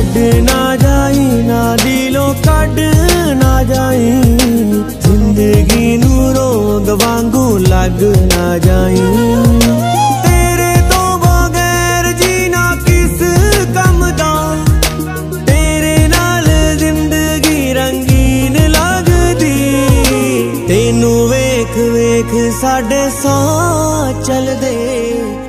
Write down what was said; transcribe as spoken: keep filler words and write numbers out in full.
छड़ ना जाई ना दिलों कड ना जाई, जिंदगी नू रोंद वांगू लग ना जाई। तेरे तो बगैर जीना किस कम दा, तेरे नाल जिंदगी रंगीन लगदी। तेनू वेख वेख साडे साह चलदे